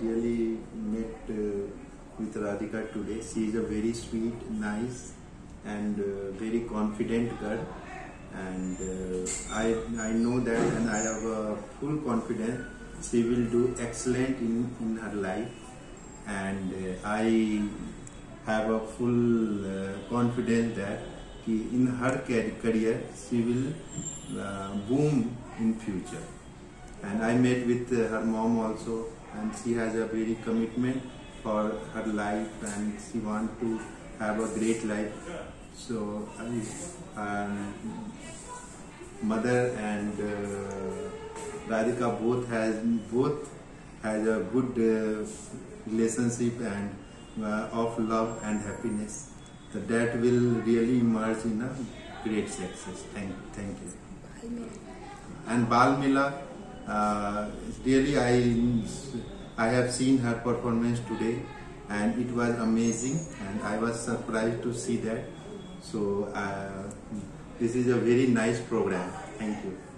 really met with Radhika today. She is a very sweet, nice, and very confident girl. And I know that, and I have full confidence she will do excellent in her life. And I have a full confidence that in her career she will boom in future. And I met with her mom also, and she has a very commitment for her life, and she want to have a great life. So mother and Radhika both has a good relationship and of love and happiness. So that will really emerge in a great success. Thank you. And Bal Mela, really I have seen her performance today, and it was amazing, and I was surprised to see that. So this is a very nice program. Thank you.